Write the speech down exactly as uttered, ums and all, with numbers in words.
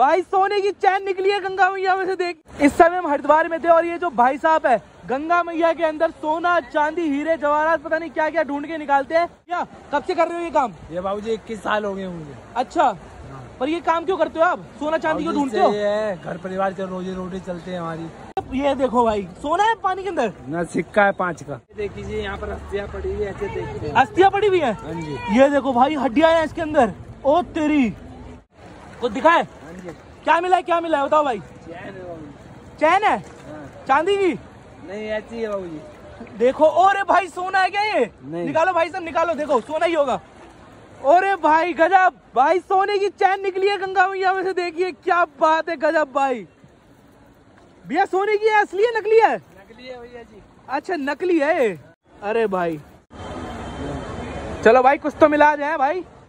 भाई सोने की चैन निकली है गंगा मैया में से, देख। इस समय हम हरिद्वार में थे और ये जो भाई साहब है गंगा मैया के अंदर सोना चांदी हीरे जवाहरात पता नहीं क्या क्या ढूंढ के निकालते हैं। क्या कब से कर रहे हो ये काम? ये बाबूजी इक्कीस साल हो गए मुझे। अच्छा, पर ये काम क्यों करते हो आप? सोना चांदी क्यों ढूंढते हो? ये घर परिवार से रोजी रोटी चलते हैं हमारी। ये देखो भाई, सोना है पानी के अंदर ना, सिक्का है पाँच का। देखिए यहाँ पर अस्थियाँ पड़ी हुई है, ऐसे देखते हैं। अस्थियाँ पड़ी हुई है? हाँ जी। ये देखो भाई, हड्डियां हैं इसके अंदर। ओ तेरी, कुछ दिखाए? हाँ जी। क्या मिला है, क्या मिला है बताओ भाई? चैन है बाबूजी। चैन है? हाँ। चांदी की? नहीं, ऐसी है बाबूजी। देखो, ओरे भाई सोना है क्या ये? निकालो भाई साहब, निकालो, देखो सोना ही होगा। ओरे भाई गजब, भाई सोने की चैन निकली है गंगा मैया में से, देखिए क्या बात है, गजब भाई। भैया सोने की है, असली है नकली है? नकली है भैया जी। अच्छा नकली है। अरे भाई चलो भाई, कुछ तो मिला जाए भाई।